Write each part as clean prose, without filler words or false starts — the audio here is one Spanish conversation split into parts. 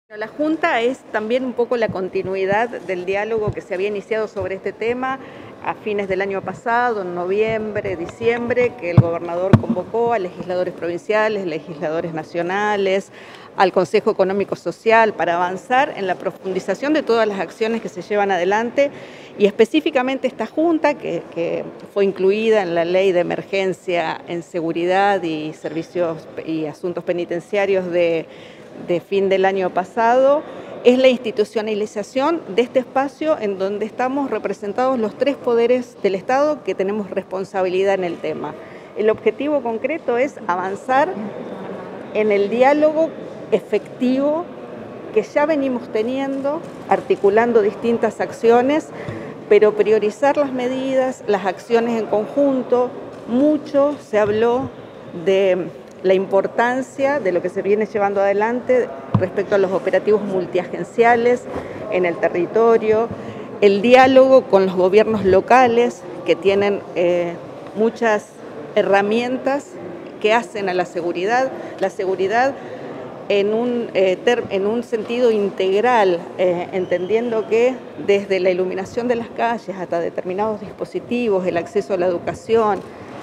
La Junta es también un poco la continuidad del diálogo que se había iniciado sobre este tema a fines del año pasado, en noviembre, diciembre, que el gobernador convocó a legisladores provinciales, legisladores nacionales, al Consejo Económico Social para avanzar en la profundización de todas las acciones que se llevan adelante y específicamente esta Junta que fue incluida en la Ley de Emergencia en Seguridad y Servicios y Asuntos Penitenciarios de fin del año pasado, es la institucionalización de este espacio en donde estamos representados los tres poderes del Estado que tenemos responsabilidad en el tema. El objetivo concreto es avanzar en el diálogo efectivo que ya venimos teniendo, articulando distintas acciones, pero priorizar las medidas, las acciones en conjunto. Mucho se habló de la importancia de lo que se viene llevando adelante respecto a los operativos multiagenciales en el territorio, el diálogo con los gobiernos locales que tienen muchas herramientas que hacen a la seguridad en un sentido integral, entendiendo que desde la iluminación de las calles hasta determinados dispositivos, el acceso a la educación,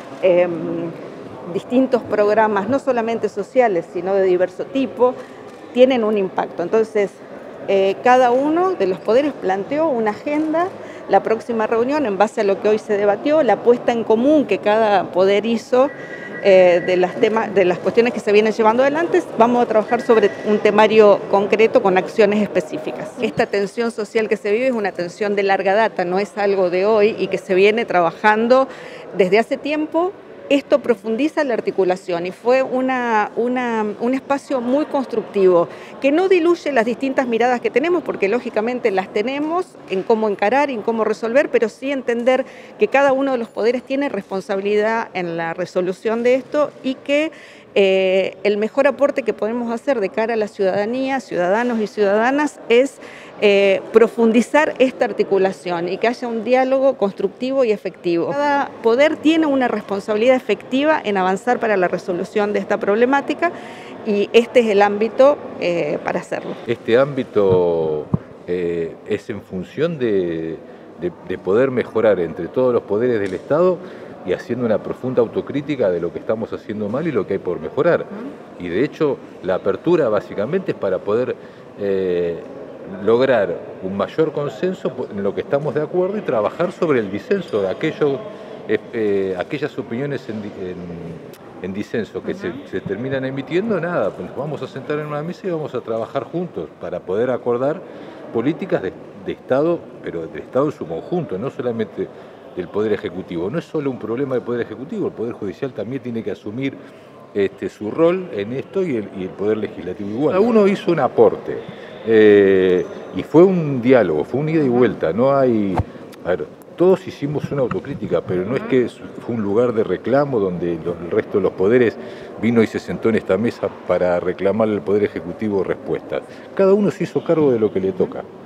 distintos programas, no solamente sociales, sino de diverso tipo, tienen un impacto. Entonces, cada uno de los poderes planteó una agenda, la próxima reunión, en base a lo que hoy se debatió, la puesta en común que cada poder hizo de las cuestiones que se vienen llevando adelante. Vamos a trabajar sobre un temario concreto con acciones específicas. Esta tensión social que se vive es una tensión de larga data, no es algo de hoy y que se viene trabajando desde hace tiempo. Esto profundiza la articulación y fue un espacio muy constructivo, que no diluye las distintas miradas que tenemos, porque lógicamente las tenemos en cómo encarar y en cómo resolver, pero sí entender que cada uno de los poderes tiene responsabilidad en la resolución de esto y que el mejor aporte que podemos hacer de cara a la ciudadanía, ciudadanos y ciudadanas, es profundizar esta articulación y que haya un diálogo constructivo y efectivo. Cada poder tiene una responsabilidad efectiva en avanzar para la resolución de esta problemática y este es el ámbito para hacerlo. Este ámbito es en función de poder mejorar entre todos los poderes del Estado y haciendo una profunda autocrítica de lo que estamos haciendo mal y lo que hay por mejorar. Y de hecho, la apertura básicamente es para poder lograr un mayor consenso en lo que estamos de acuerdo y trabajar sobre el disenso de aquellas opiniones en disenso que se terminan emitiendo. Nada, pues nos vamos a sentar en una mesa y vamos a trabajar juntos para poder acordar políticas de Estado, pero del Estado en su conjunto, no solamente del Poder Ejecutivo. No es solo un problema del Poder Ejecutivo, el Poder Judicial también tiene que asumir su rol en esto y el Poder Legislativo igual. Cada uno hizo un aporte y fue un diálogo, fue un ida y vuelta. No hay, a ver, todos hicimos una autocrítica, pero no es que fue un lugar de reclamo donde el resto de los poderes vino y se sentó en esta mesa para reclamarle al Poder Ejecutivo respuestas. Cada uno se hizo cargo de lo que le toca.